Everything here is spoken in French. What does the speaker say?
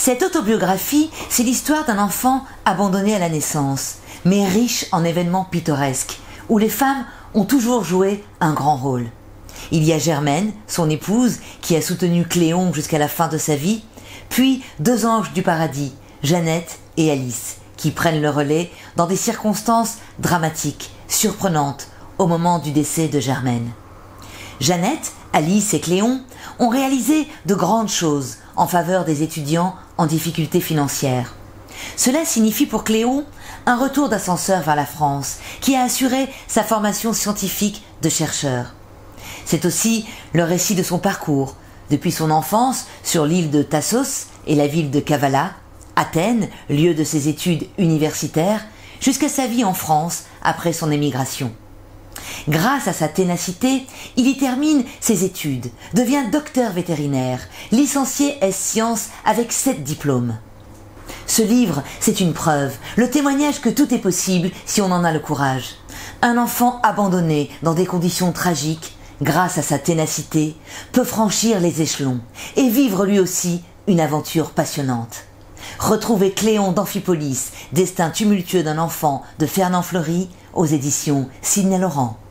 Cette autobiographie, c'est l'histoire d'un enfant abandonné à la naissance, mais riche en événements pittoresques, où les femmes ont toujours joué un grand rôle. Il y a Germaine, son épouse, qui a soutenu Cléon jusqu'à la fin de sa vie, puis deux anges du paradis, Jeannette et Alice, qui prennent le relais dans des circonstances dramatiques, surprenantes, au moment du décès de Germaine. Jeannette, Alice et Cléon ont réalisé de grandes choses en faveur des étudiants en difficulté financière. Cela signifie pour Cléon un retour d'ascenseur vers la France, qui a assuré sa formation scientifique de chercheur. C'est aussi le récit de son parcours, depuis son enfance sur l'île de Tassos et la ville de Kavala, Athènes, lieu de ses études universitaires, jusqu'à sa vie en France après son émigration. Grâce à sa ténacité, il y termine ses études, devient docteur vétérinaire, licencié ès-sciences avec 7 diplômes. Ce livre, c'est une preuve, le témoignage que tout est possible si on en a le courage. Un enfant abandonné dans des conditions tragiques, grâce à sa ténacité, peut franchir les échelons et vivre lui aussi une aventure passionnante. Retrouvez Cléon d'Amphipolis, destin tumultueux d'un enfant de Fernand Fleury, aux éditions Sidney Laurent.